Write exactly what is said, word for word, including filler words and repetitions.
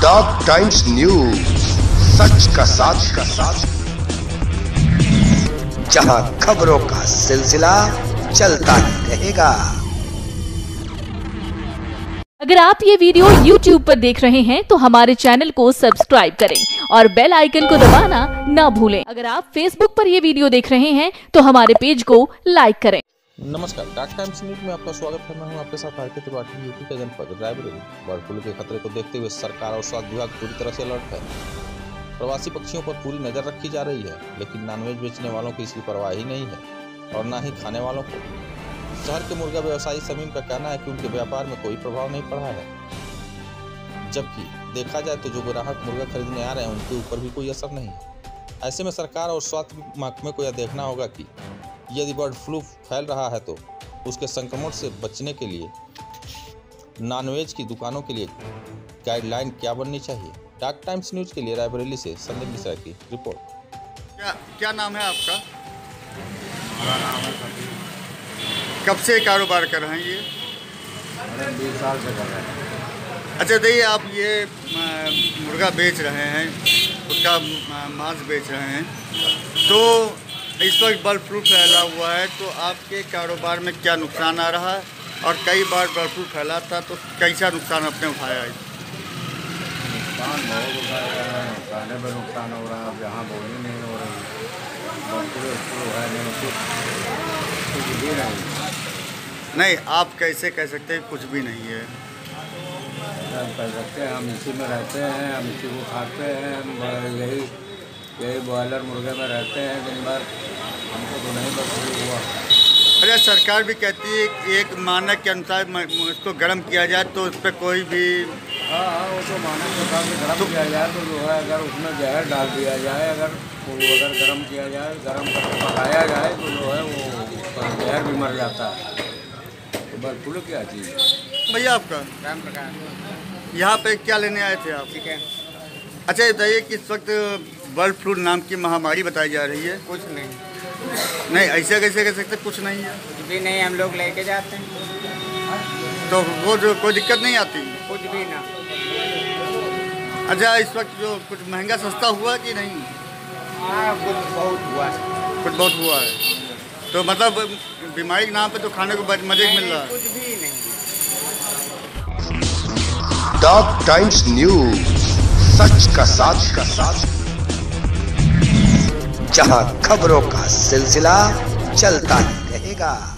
Dog times news, सच का साथ का साथ, जहां खबरों का सिलसिला चलता ही रहेगा। अगर आप ये वीडियो YouTube पर देख रहे हैं तो हमारे चैनल को सब्सक्राइब करें और बेल आइकन को दबाना ना भूलें। अगर आप Facebook पर ये वीडियो देख रहे हैं तो हमारे पेज को लाइक करें। नमस्कार, डॉग टाइम्स न्यूज में आपका स्वागत है। मैं हूं आपके साथ आरके त्रिपाठी। यूपी का जनपद रायबरेली बर्ड फ्लू के खतरे को देखते हुए सरकार और स्वास्थ्य विभाग पूरी तरह से अलर्ट है। प्रवासी पक्षियों पर पूरी नजर रखी जा रही है, लेकिन नॉनवेज बेचने वालों की इसकी परवाह ही नहीं है और ना ही खाने वालों को। शहर के मुर्गा व्यवसायी समीम का कहना है कि उनके व्यापार में कोई प्रभाव नहीं पड़ा है, जबकि देखा जाए तो जो ग्राहक मुर्गा खरीदने आ रहे हैं उनके ऊपर भी कोई असर नहीं है। ऐसे में सरकार और स्वास्थ्य महकमे को यह देखना होगा कि यदि बर्ड फ्लू फैल रहा है तो उसके संक्रमण से बचने के लिए नॉनवेज की दुकानों के लिए गाइडलाइन क्या बननी चाहिए। डॉग टाइम्स न्यूज के लिए रायबरेली से संदीप मिश्रा की रिपोर्ट। क्या क्या नाम है आपका? हमारा नाम है सतीश। कब से कारोबार कर रहे हैं ये? अरे बीस साल से कर रहे हैं। अच्छा बताइए, आप ये मुर्गा बेच रहे हैं, उसका मांस बेच रहे हैं, तो इस वक्त बर्ड फ्लू फैला हुआ है, तो आपके कारोबार में क्या नुकसान आ रहा है? और कई बार बर्ड फ्लू फैला था तो कैसा नुकसान आपने उठाया है? नुकसान बहुत उठाया है, नुकसान पर नुकसान हो रहा है। अब यहाँ बोली नहीं हो रही, बर्ड फ्लू फ्लू है नहीं, कुछ कुछ भी नहीं। नहीं, आप कैसे कह सकते हैं कुछ भी नहीं है? हम कह सकते हैं, हम इसी में रहते हैं, हम इसी को खाते हैं, हम यही यही बॉयलर मुर्गे में रहते हैं दिन भर। हमको तो नहीं बर्ड फ्लू हुआ। अरे सरकार भी कहती है कि एक मानक के अनुसार इसको गर्म किया जाए तो उस पर कोई भी हाँ हाँ वो तो मानक के हिसाब से गर्म किया जाए तो जो है, अगर उसमें जहर डाल दिया जाए, अगर वो अगर गर्म किया जाए, गर्म करके पकाया जाए तो जो है वो जहर भी मर जाता है। तो बर्ड फ्लू क्या चीज़ है? भैया आपका राम प्रकाश। यहाँ पे क्या लेने आए थे आप? ठीक है। अच्छा ये बताइए कि इस वक्त बर्ड फ्लू नाम की महामारी बताई जा रही है। कुछ नहीं नहीं, ऐसे कैसे कह सकते कुछ नहीं है? कुछ भी नहीं, हम लोग लेके जाते हैं तो वो जो कोई दिक्कत नहीं आती? कुछ भी ना। अच्छा इस वक्त जो कुछ महंगा सस्ता हुआ कि नहीं? हाँ कुछ बहुत हुआ, कुछ बहुत हुआ है, तो मतलब बीमारी के नाम पे तो खाने को मजे मिल रहा है। कुछ भी नहीं। डॉग टाइम्स न्यूज, सच का साथ का साथ, जहां खबरों का सिलसिला चलता ही रहेगा।